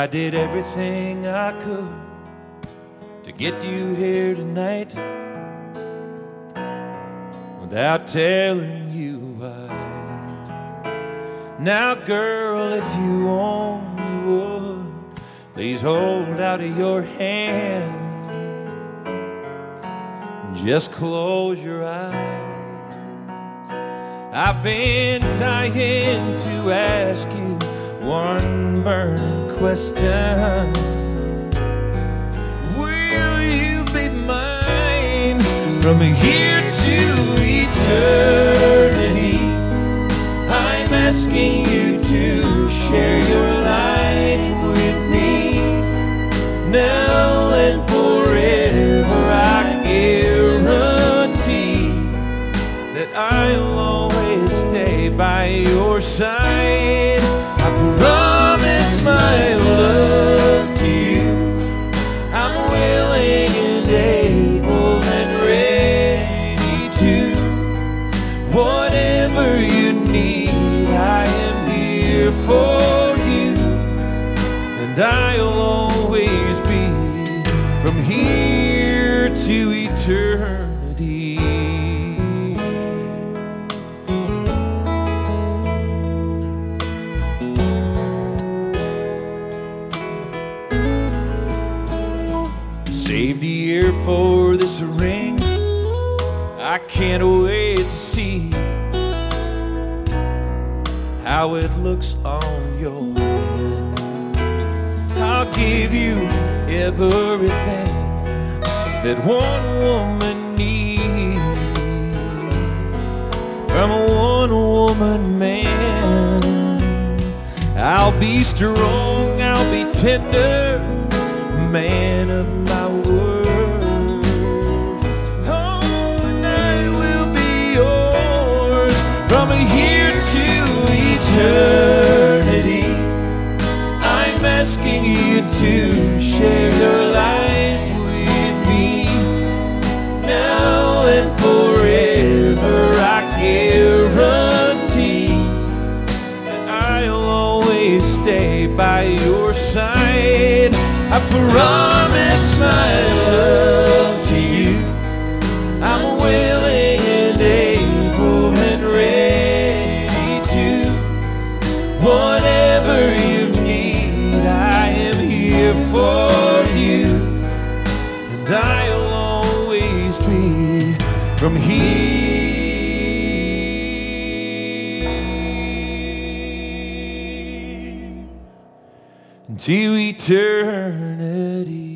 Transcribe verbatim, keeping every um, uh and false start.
I did everything I could to get you here tonight without telling you why. Now, girl, if you only would, please hold out of your hand. Just close your eyes. I've been dying to ask you one burning question. Will you be mine from here to eternity? I'm asking you to share your life with me now and forever. I guarantee that I'll always stay by your side. I promise my love to you. I'm willing and able and ready to. Whatever you need, I am here for you. And I'll always be from here to eternity. Save the year for this ring. I can't wait to see how it looks on your hand. I'll give you everything that one woman needs from a one-woman man. I'll be strong, I'll be tender, man of my word. Oh, and I will be yours from here to eternity. I'm asking you to share your life with me now and forever. I guarantee that I'll always stay by your side. I promise my love to you. I'm willing and able and ready to. Whatever you need, I am here for you. And I'll always be from here to eternity.